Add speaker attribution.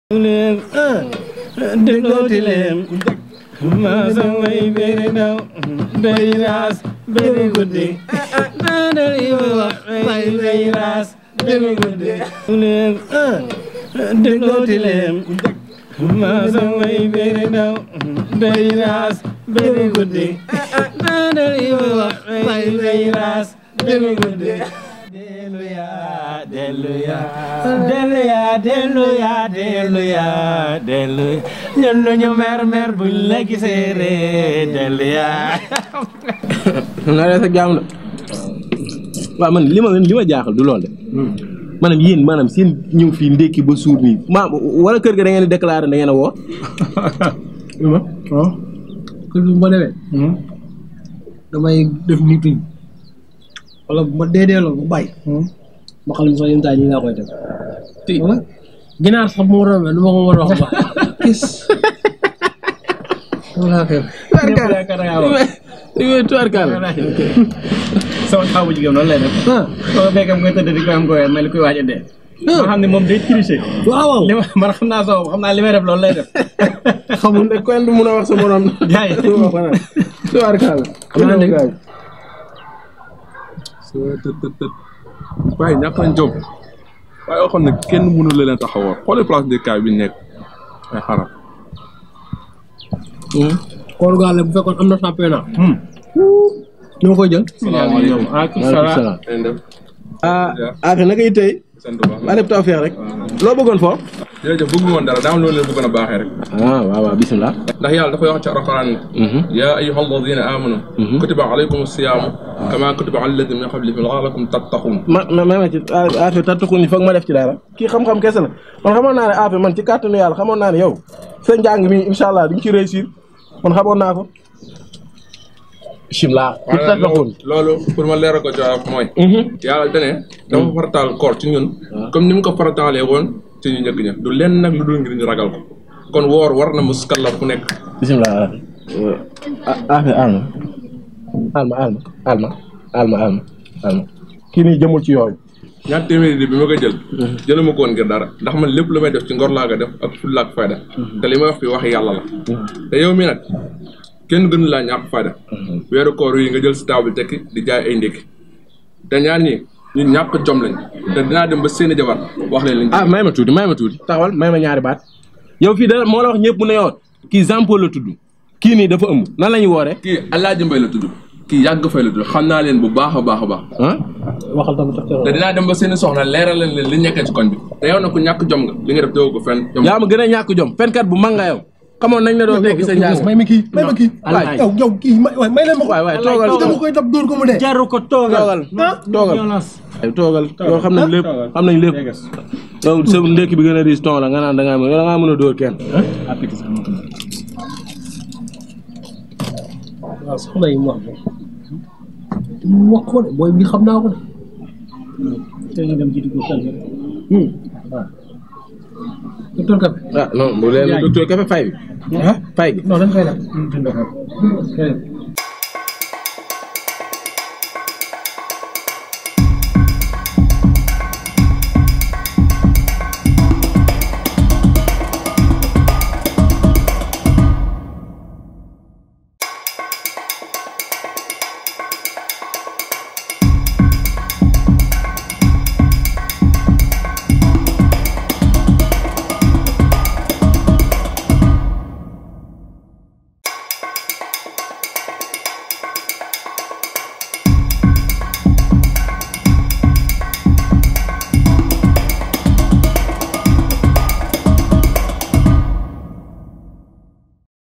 Speaker 1: Digotilem masa way beri daw beri ras beri guddi dari way beri ras beri guddi digotilem masa way beri daw beri ras beri guddi dari way beri ras beri guddi Deluya ñun ñu mer buñ la gisee ree deluya na la sa jaam la waaw man li ma jaaxal du lool de maanaam yéen maanaam seen ñëw fii ndekki ba suur nii wala kër ga da ngeen di déclaré da ngeen a woo
Speaker 2: kër gi bu ma demee damay def meeting wala bu ma deedeeloo bu bàyyi ma xam ne sax yenn taay nii laa koy def ginaar sax bu ma rombee du ma ko mën a wax ba gis wala kay
Speaker 1: tubaarkalla
Speaker 3: sama xaw bu jigéen noonu lay def soo fekkee mu koy tëdd di ko am koy mel ni kuy waaj a dee ma xam ne moom day triché
Speaker 2: waaw
Speaker 3: li man xam naa soo xam naa li may def loolu lay def
Speaker 1: xamul ne kenn du mun a wax sa morom
Speaker 3: jaay
Speaker 1: tubaarkalla
Speaker 4: waaye ñàkk nañ jom waaye waxoon ne kenn mënu leen taxawoon xooli place de cas bi nekk ay xaram
Speaker 2: Kooru Docteur bu fekkoon am na championnat ñoo koy jël
Speaker 4: salaamaaleykum
Speaker 1: affaire naka yi tey maa def taw feex rek loo bëggoon foofu
Speaker 4: jërëjëf bëgg woon dara daa am loolu leen bëggoon a baaxee rek
Speaker 1: waaw bismillah
Speaker 4: ndax yàlla dafa wax ci alquran yaa ayyuha alladina amanu kutiba alaykum siyaamu kama kutiba ala alladina min qablikum la'allakum tattaqun
Speaker 1: ma ci affaire tattaqun foog ma def ci dara kii xam-xam kese la man xamoon naa ne affaire man ci kàttanu yàlla xamoon naa ne yow sa njàng mi incha allah di nga ci réussir man xamoon naa ko bismillah
Speaker 4: loolu pour ma leeral ko jox mooy yàlla dane dafa farataal koor ci ñun comme ni mu ko farataalee woon ci ñu njëkk ña du leen nag lu dul ngir ñu ragal ko kon woor war na muskallaf ku nekk
Speaker 1: bismillah affaire alma kii nii jëmul ci yooyu
Speaker 4: ñaar téeméeri bi ma koy jëluma ko woon ngir dara ndax man lépp lu may def ci ngor laa ko def ak fulla ak fayda te li may wax fi waxi yàlla la te yow mi nag kenn gënu laa ñàkk fayda weeru koor yi nga jël si table tekki di jaay ay ndékki te ñaar ñi ñun ñàkk jom lañ te dinaa dem ba seeni jabar wax leen lañ
Speaker 1: may ma tuuti taxawal may ma ñaari baat yow fii da moo la wax ñëpp mu ne yow kii Jean Paul la tudd kii nii dafa ëmb nan la ñuy wooree
Speaker 4: kii Alaaji Mbay la tudd kii yàgg fay la tudd xam naa leen bu baax a baax a baax
Speaker 2: waxal tamit
Speaker 4: te dinaa dem ba seeni soxna leeral leen li nekkee ci koñ bi te yow nag ku ñàkk jom nga li nga def teewu ko fenn
Speaker 1: yaa ma gën a ñàkk jom fenkat bu mag nga yow xamoon nañ la doon tekki sa njàng
Speaker 2: may ma kii yow kii may leen ma ko
Speaker 1: waay toogal
Speaker 2: dama koy dab dóor ko mu dee
Speaker 3: jaru ko toogal
Speaker 1: yow xam nañ lépp yow sa ndekki bi gën a riis ton la nga naan da ngaa mën a dóor kenn
Speaker 2: waaw soxna yi mu wax ko de booy bi xam naa ko de te ñu dem ci diggu kan waaw docteur Café
Speaker 1: non bu leen docteur Café fay bi fay
Speaker 2: non dañ koy def